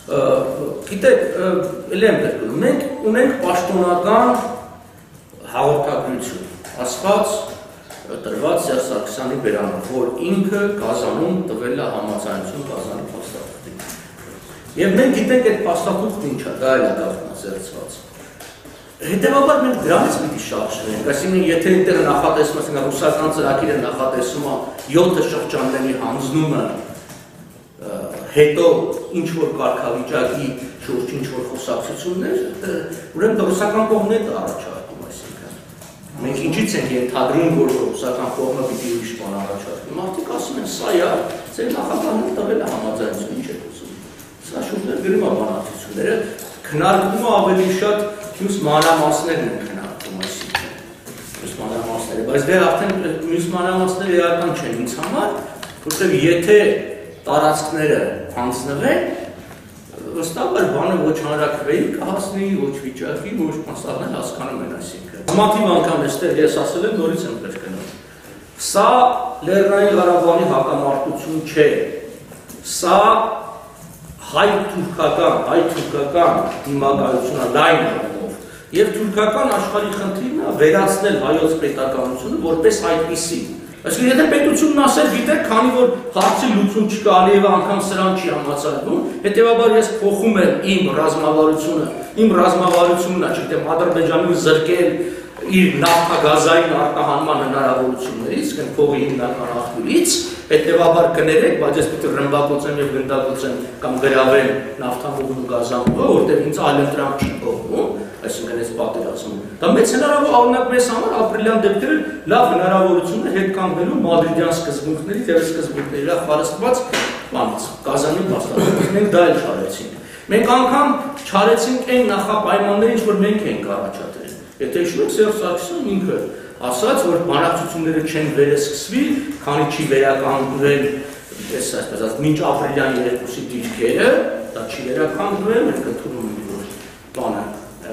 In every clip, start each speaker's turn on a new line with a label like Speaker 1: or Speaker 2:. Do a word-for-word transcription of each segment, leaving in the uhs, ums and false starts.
Speaker 1: Գիտեք, ելեմ դեպքում, մենք ունենք պաշտոնական հաղորդագրություն, ասված տրված Սերժ Սարգսյանի բերանով, որ ինքը Կազանում տվել է համաձայնություն Կազանի փաստաթղթին։ Եվ մենք գիտենք այդ փաստաթուղթն ինչ է, դա էլ է գաղտնազերծված։ Հետևաբար մենք դրանից պիտի շարժվենք, այսինքն եթե այդտեղ նախատեսում ենք ռուսական ծրագիրը նախատեսում է յոթ շրջանների հանձնումը, հետո ինչ որ կարգավիճակի շուրջ ինչ որ խոսակցություններ, ուրեմն ռուսական կողմն է առաջարկում, այսինքն մենք ինչից ենք ենթադրում, որ ռուսական կողմը պիտի ուրիշ բան առաջարկի։ Մարդիկ ասում են, սա է, ձեր նախագահն տվել է համաձայնություն, ինչ եք ուզում։ Սա շուտով գրում է բանակցությունները, քննարկվում է ավելի շատ մյուս մանրամասներն են քննարկվում, այսինքն մյուս մանրամասները, բայց դեռ արդեն մյուս մանրամասները էական չեն ինձ համար, որտեղ եթե տարածքները հանձնվեն, վստահաբար բանը ոչ հանրաքվեի կհասնի, ոչ վիճակի, ոչ մասնավորներ հասկանում են, այսինքն։ Համաթիվ անգամ էստեղ ես ասել եմ, նորից եմ կրկնում։ Սա Լեռնային Ղարաբաղի հակամարտություն չէ։ Սա հայ-թուրքական, հայ-թուրքական դիմակայություն է լայն առումով։ Եվ թուրքական աշխարհի խնդիրն է վերացնել հայոց պետականությունը որպես այդպիսի։ Այսինքն եթե պետությունն ասել, գիտեք, քանի որ հարցի լուծում չկա, Ալիևը անգամ սրան չի համաձայնում, հետևաբար ես փոխում եմ իմ ռազմավարությունը, իմ ռազմավարությունն է, չգիտեմ, Ադրբեջանին զրկել իր նավթագազային արտահանման հնարավորություններից, փողի հիմնական աղբյուրից, հետևաբար կներեք, բայց ես պիտի ռմբակոծեմ եւ գնդակոծեմ կամ գրավեմ նավթամուղն ու գազամուղը, որտեղ ինձ այլընտրանք չի կողմում, այսինքն այս պատերազմում։ Դա մեծ հնարավոր օրինակ մեզ համար ապրիլյան դեպքերը լավ հնարավորություն է հետ կանգնելու մադրիդյան սկզբունքներից եւ սկզբունքների լավ խարսխված բանից, Կազանի փաստաթղթից։ Մենք դա էլ չարեցինք։ Մենք անգամ չարեցինք այն նախապայմանները, ինչ որ մենք ենք առաջադրել։ Եթե հիշում եք, Սերժ Սարգսյանն ինքը ասաց, որ բանակցությունները չեն վերսկսվի, քանի չի վերականգնվել, ես այսպես ասած, մինչ ապրիլյան երեկույթի դիրքերը, դա չի վերականգնվել, մենք ընդունում ենք, որ բանը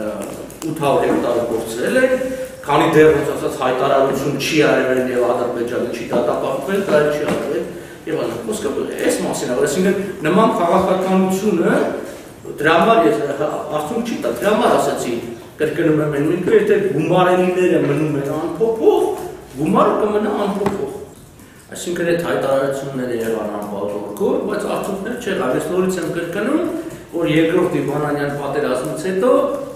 Speaker 1: ութ հարյուր հեկտարը կորցրել են, քանի դեռ ոնց ասած հայտարարություն չի արվել եւ Ադրբեջանը չի դատապարտվել, դա էլ չի արվել եւ այլն։ Խոսքը այս մասին է, այսինքն նման քաղաքականությունը դրա համար ես արդյունք չի տա, դրա համար ասացի կրկնում եմ այն ինքը, եթե գումարելիները մնում են անփոփոխ, գումարը կմնա անփոփոխ։ Այսինքն այդ հայտարարությունները եղան անբաժանվող, բայց արդյունքներ չեղավ։ Ես նորից եմ կրկնում, որ երկրորդ Լիբանանյան պատերազմից հետո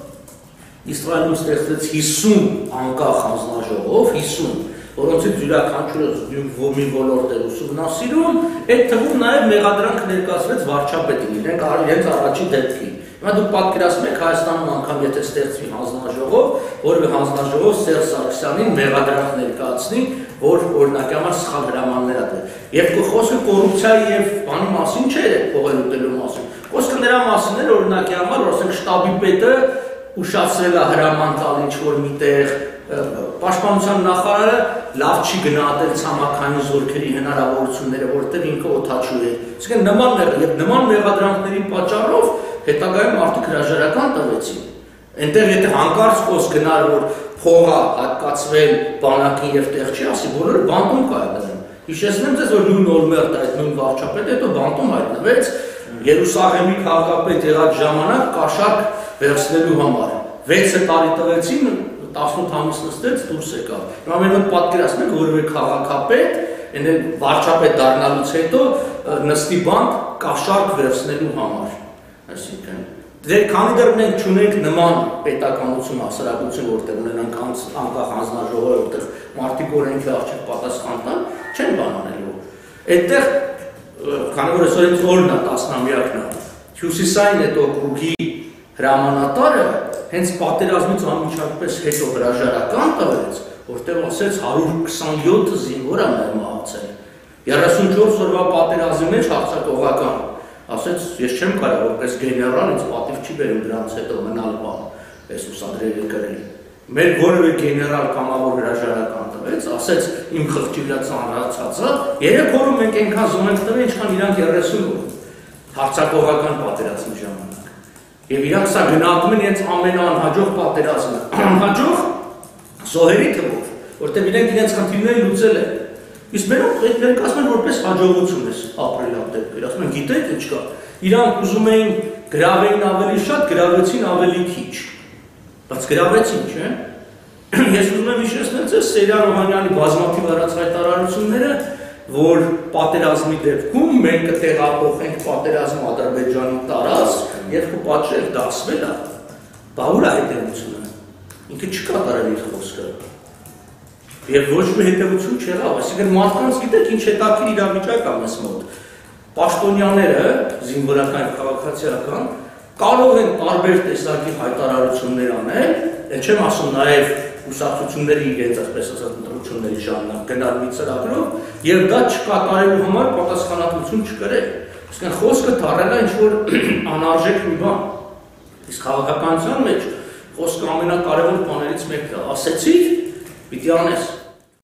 Speaker 1: Իսրայելում ստեղծվեց հիսուն անկախ հանձնաժողով, հիսուն, որոնցից յուրաքանչյուրը մի ոլորտ էր ուսումնասիրում, այդ թվում նաև մեղադրանք ներկայացվեց վարչապետին, իրենք իրենց առաջին դեպքի։ Հիմա դուք պատկերացնում եք Հայաստանում անգամ եթե ստեղծվի հանձնաժողով, որը հանձնաժողով Սերժ Սարգսյանին մեղադրանք ներկայացնի, որ օրինակի համար սխալ հրամաններ ա տվել։ Եվ խոսքը կոռուպցիայի եւ բանի մասին չէ, փողել ուտելու մասին։ Խոսքը նրա մասին էր, օրինակի համար, որ ասենք շտաբի պետը ուշացրել է հրաման տալ ինչ-որ միտեղ, պաշտպանության նախարարը լավ չի գնահատել ցամաքային զորքերի հնարավորությունները, որտեղ ինքը օդաչու է։ Իսկ նման եւ նման մեղադրանքների պատճառով հետագայում արդյոք հրաժարական տվեցին։ Այնտեղ եթե հանկարծ խոսք գնար, որ փողը հատկացվել բանակին եւ տեղ չի, ասի բոլորը բանտում կայացնեն։ Հիշեցնեմ ձեզ, որ նույն Օլմերտը այդ նույն վարչապետը հետո բանտում հայտնվեց Երուսաղեմի քաղաքապետ եղած ժամանակ կաշառք վերցնելու համար։ վեց տարի տվեցին, տասնութ ամիս նստեց, դուրս եկավ։ Հիմա մենք պատկերացնում ենք, որևէ քաղաքապետ, այն վարչապետ դառնալուց հետո նստի բանտ կաշառք վերցնելու համար։ Այսինքն, դեր քանի դեռ մենք չունենք նման պետականություն, հասարակություն, որտեղ ունենանք անկախ հանձնաժողով, որտեղ մարդիկ օրենքի առջև պատասխան տան, չեն բան անելու։ Այդտեղ, քանի որ այսօր ինձ օրն է տասնամյակն է, Հյուսիսային այդ օկրուգի հրամանատարը հենց պատերազմից անմիջապես հետո հրաժարական տվեց, որտեղ ասեց հարյուր քսանյոթ զինվոր է մահացել։ երեսունչորս օրվա պատերազմի մեջ հարձակողական ասեց, ես չեմ կարող որպես գեներալ ինձ պատիվ չի բերում դրանց հետո մնալ բան, այս ուսադրելի կրել։ Մեր որևէ գեներալ կամավոր հրաժարական տվեց, ասեց իմ խղճի վրա ծանրացածը, երեք օրում մենք այնքան զոհ ենք տվել, ինչքան իրանք երեսուն օր հարձակողական պատերազմի ժամանակ։ Եվ իրանք սա գնահատում են իրենց ամենաանհաջող պատերազմը, անհաջող զոհերի թվով, որտեղ իրենք իրենց խնդիրները լուծել են։ Իսկ մենակ ներկայացնում են որպես հաջողություն էս ապրել ապտեպքեր, ասում են գիտեք ինչ կա, իրանք ուզում էին գրավեին ավելի շատ, գրավեցին ավելի քիչ։ Բայց գրավեցին, չէ՞։ Ես ուզում եմ հիշեցնել ձեզ Սերյան Օհանյանի բազմաթիվ արած հայտարարությունները, որ պատերազմի դեպքում մենք կտեղափոխենք պատերազմը Ադրբեջանի տարածք եւ կպատժենք դասվելը։ Բա ուր է հետևությունը։ Ինքը չկատարել իր խոսքը։ Եվ ոչ մի հետևություն չեղավ, այսինքն մարդկանց գիտեք ինչ հետաքրքիր իրավիճակ է մեզ մոտ։ Պաշտոնյաները, զինվորական քաղաքացիական, կարող են տարբեր տեսակի հայտարարություններ անել, են չեմ ասում նաև ուսացությունների իրենց այսպես ասած ընտրությունների ժամանակ գնալ մի ծրագրով եւ դա չկատարելու համար պատասխանատվություն չկրել։ Այսինքն խոսքը դառել է ինչ-որ անարժեք մի բան։ Իսկ քաղաքականության մեջ խոսքը ամենակարևոր բաներից մեկն է, ասեցի, պիտի անես։